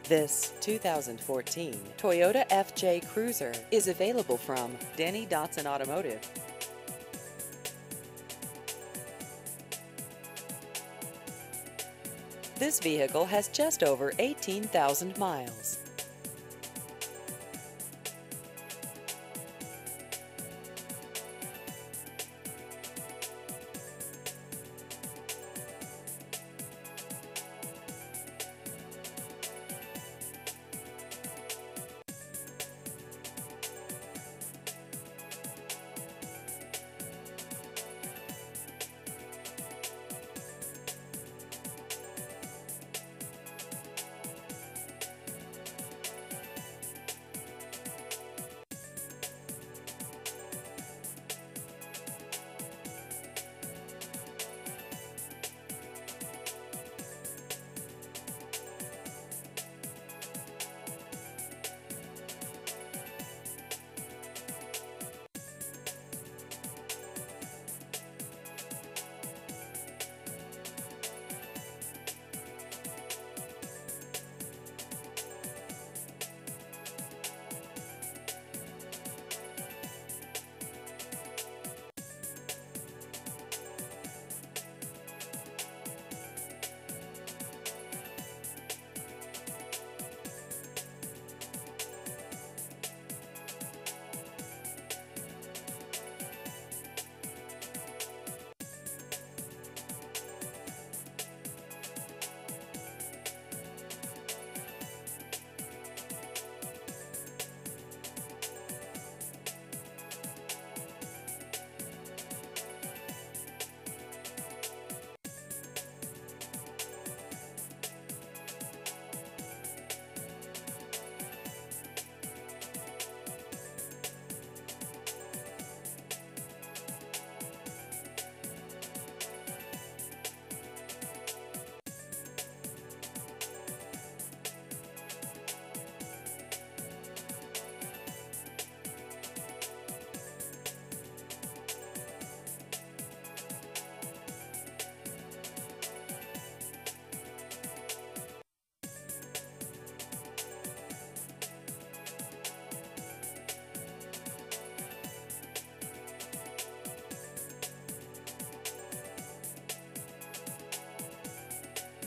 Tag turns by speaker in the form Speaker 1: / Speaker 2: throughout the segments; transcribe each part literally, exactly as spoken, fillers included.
Speaker 1: This two thousand fourteen Toyota F J Cruiser is available from Denny Dotson Automotive. This vehicle has just over eighteen thousand miles.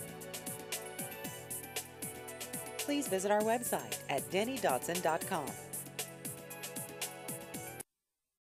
Speaker 1: Please visit our website at denny dotson dot com.